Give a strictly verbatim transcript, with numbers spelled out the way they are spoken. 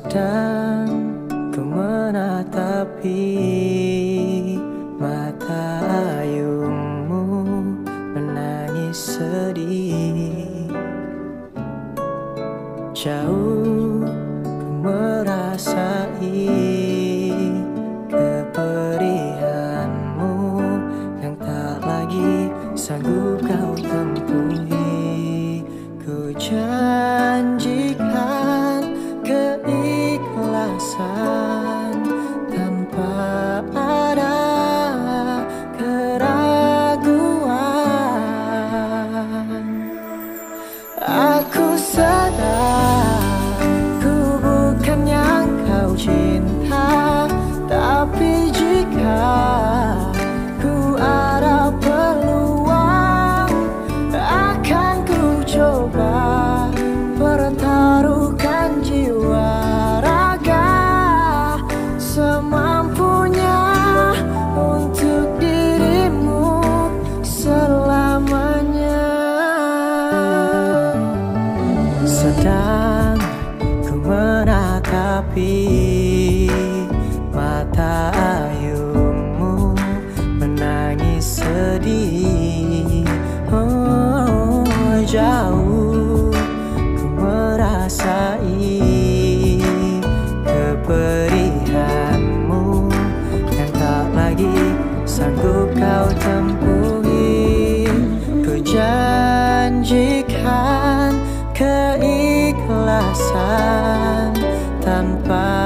Sedang ku menatapi mata ayumu menangis sedih. Jauh ku merasai keperihanmu yang tak lagi sanggup kau tempuhi. Ku janjikan keikhlasan tanpa ada keraguan. Aku sadar ku bukan yang kau cinta, tapi jika ku ada peluang akan ku coba pertaruhkan jiwa raga semampunya untuk dirimu selamanya. Sedang ku menatapi mata ayumu menangis sedih. Oh, jauh ku merasai keperihanmu yang tak lagi sanggup kau tempuhi. Ku janjikan keikhlasan tanpa